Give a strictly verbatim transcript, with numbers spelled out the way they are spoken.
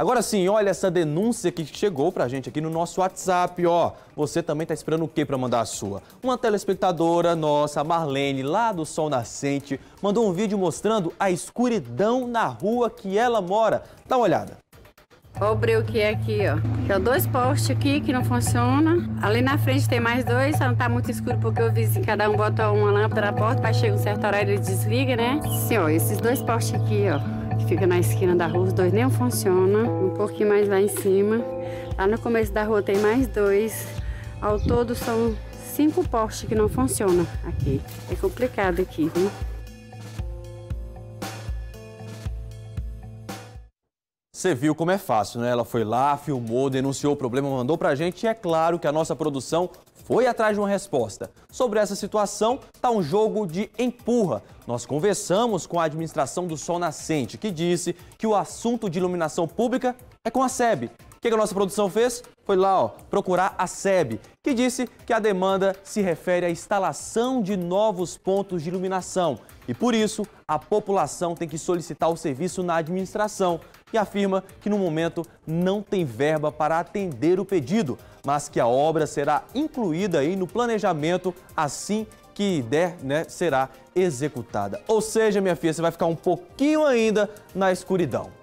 Agora sim, olha essa denúncia que chegou pra gente aqui no nosso WhatsApp, ó. Você também tá esperando o quê para mandar a sua? Uma telespectadora nossa, a Marlene, lá do Sol Nascente, mandou um vídeo mostrando a escuridão na rua que ela mora. Dá uma olhada. Olha o breu que é aqui, ó. Tem dois postes aqui que não funcionam. Ali na frente tem mais dois, só não tá muito escuro porque o vizinho, cada um bota uma lâmpada na porta, mas chega um certo horário ele desliga, né? Sim, ó, esses dois postes aqui, ó, que fica na esquina da rua, os dois nem funcionam. Um pouquinho mais lá em cima. Lá no começo da rua tem mais dois. Ao todo são cinco postes que não funcionam aqui. É complicado aqui, viu? Você viu como é fácil, né? Ela foi lá, filmou, denunciou o problema, mandou pra gente e é claro que a nossa produção foi atrás de uma resposta. Sobre essa situação, tá um jogo de empurra. Nós conversamos com a administração do Sol Nascente, que disse que o assunto de iluminação pública é com a S E B. O que a nossa produção fez? Foi lá, ó, procurar a S E B, que disse que a demanda se refere à instalação de novos pontos de iluminação e, por isso, a população tem que solicitar o serviço na administração e afirma que, no momento, não tem verba para atender o pedido, mas que a obra será incluída aí no planejamento assim que der, né, será executada. Ou seja, minha filha, você vai ficar um pouquinho ainda na escuridão.